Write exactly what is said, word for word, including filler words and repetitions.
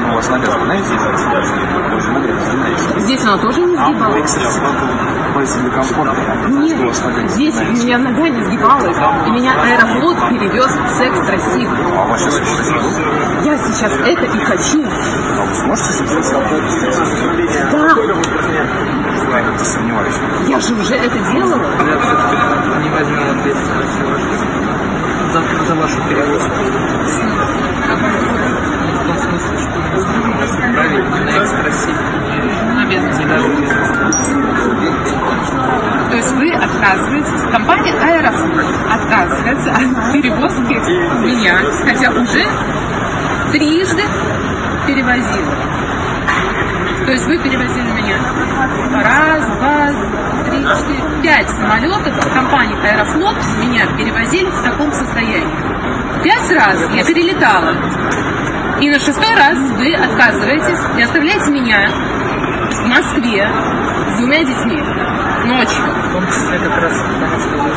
у вас нога, знаете, тоже нога, знаете. Здесь она тоже не сгибалась? Нет, здесь у меня нога не сгибалась, и меня Аэрофлот перевез с экстра-сик. А вы сейчас хотите? Я сейчас это и хочу. А вы сможете сейчас? Да. Я как-то сомневаюсь. Я же уже это делала. Я не возьму ответственность за, за вашу перевозку. В том смысле, что мы сможем вас отправить на экстра-сик. На бизнес. То есть вы отказываетесь, компания Аэрофлот отказывается от перевозки меня, хотя уже трижды перевозила. То есть вы перевозили меня раз, два, три, четыре, пять самолетов компании Аэрофлот меня перевозили в таком состоянии. Пять раз я перелетала. И на шестой раз вы отказываетесь и оставляете меня в Москве с двумя детьми ночью. В том числе как раз потому, что вы